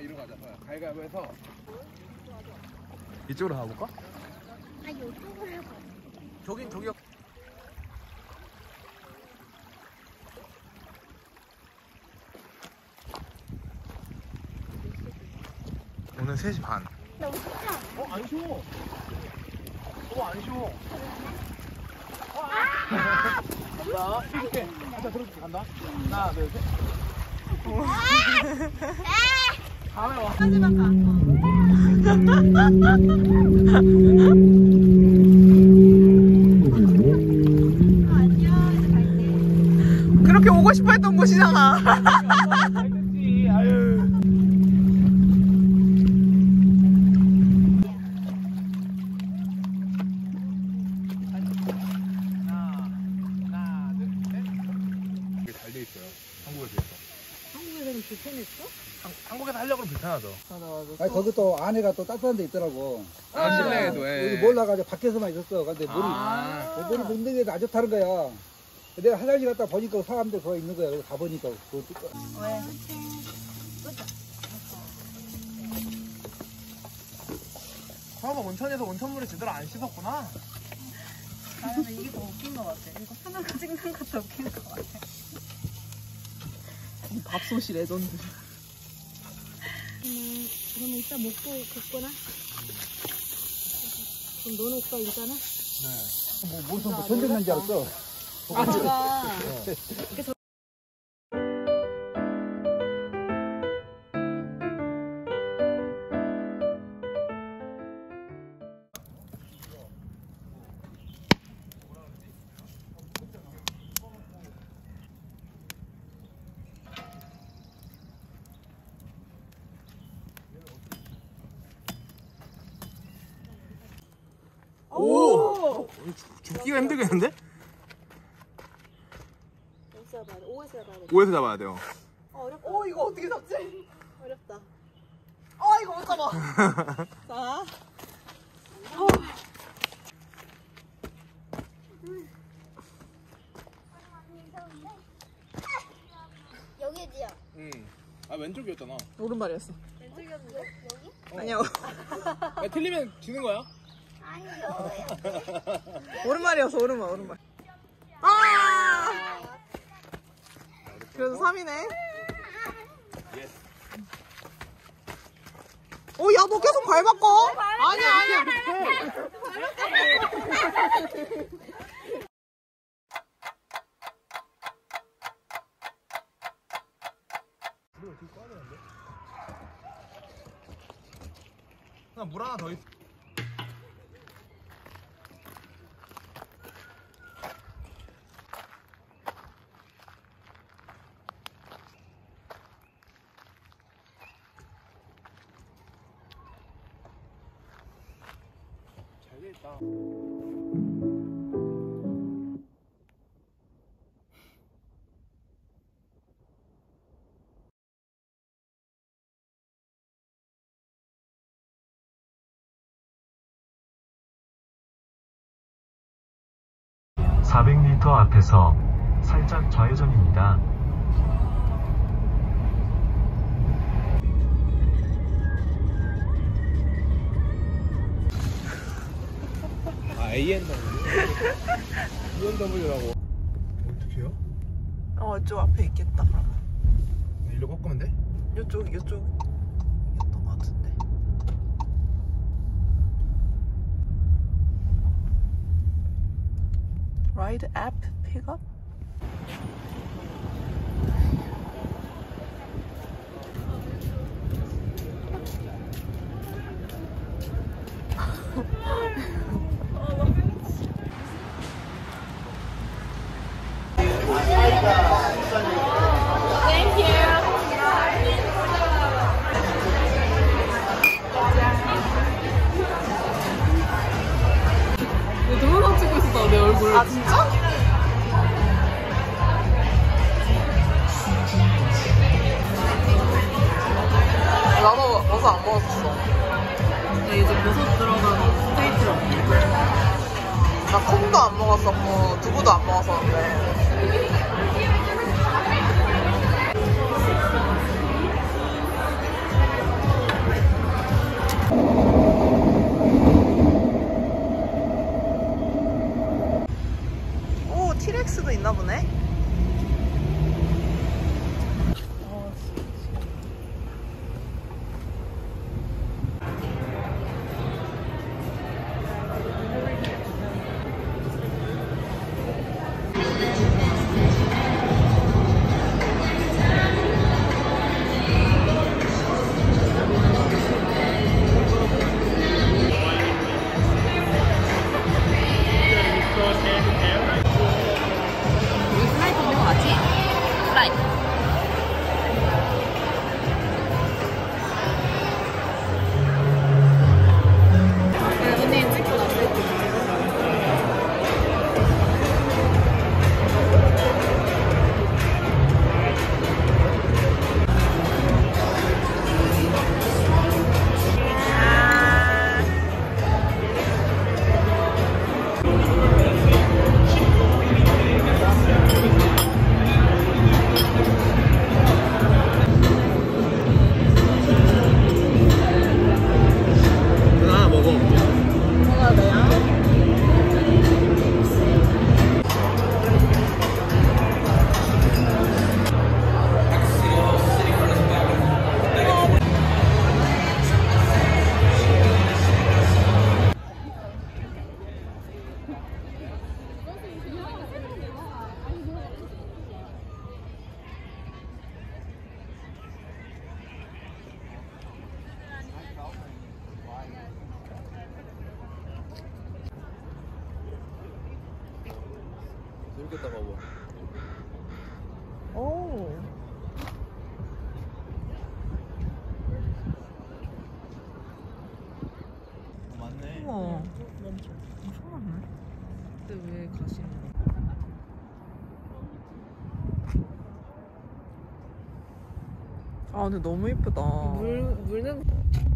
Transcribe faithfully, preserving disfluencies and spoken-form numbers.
이리로 가자. 가위가위보 해서 이쪽으로 가볼까? 아, 이쪽으로 해봐. 저긴 저기요. 오늘 세 시 반. 너무 쉽다. 어, 안 쉬워. 어, 안 쉬워. 아! 자, 이렇게. 가자, 들어줄게. 간다. 하나, 둘, 셋. 다음에 와. 하지만 가. 그렇게 오고 싶어 했던 곳이잖아. 알겠지. 아유. 잘 돼 있어요. 한국에 비해서. 한국에서는 불편했어? 한국에서 하려고 하면 불편하죠. 맞아 맞아. 아니 거기 또 안에가 또 따뜻한 데 있더라고. 아, 실내에도 해. 여기 몰라가지고 밖에서만 있었어. 근데 물이 아. 물이 묻는 게 안 좋다는 거야. 내가 화장실 갔다 보니까 사람들 거기 있는 거야. 그래서 가보니까 그거 왜? 설마 온천에서 온천물에 제대로 안 씻었구나. 나는 이게 더 웃긴 것 같아. 이거 하나가 찍는 것도 웃긴 것 같아. 이 밥솥이 레전드. 음, 그러면 이따 먹고 걷거나? 그럼 너는 오빠 일단은? 네. 뭐 무슨 뭐 전쟁난 줄 알았어. 아, 제가 오! 죽기가 힘들겠는데? S야 봐야 돼. O에서 잡아야 돼. 오에서 잡아야 돼요. 어, 어렵다. 오 이거 어떻게 잡지? 어렵다. 아 이거 못 잡아. 자. 여기지요? 응. 아, 왼쪽이었잖아. 오른발이었어. 왼쪽이었는데? 여기? 아니야. 야, 틀리면 지는 거야? 아니요. 오른발이었어 오른발 오른발. 아! 그래도 삼이네. 오, 야, 너 계속 발 바꿔? 아니야, 아니야. 물 하나 더 있어. 잘 돼 있다. 사백 미터 앞에서 살짝 좌회전입니다. 아, 에이엔더블유. 이엔더블유라고. 어떡해요? 어, 이쪽 앞에 있겠다, 그러면. 일로 꺾으면 돼? 이쪽, 이쪽. 이겼던 것 같은데. Ride app pickup? 동영상 찍고 있었다 내 얼굴. 아, 진짜? 나도 버섯 안 먹었어. 나 이제 버섯 들어간 스테이크를 먹는 나 콩도 안 먹었었고 두부도 안 먹었었는데. 바뀌었다 봐봐. 오. 맞네. 우와. 엄청 많네. 근데 왜 가시는 거야? 아 근데 너무 예쁘다. 물 물는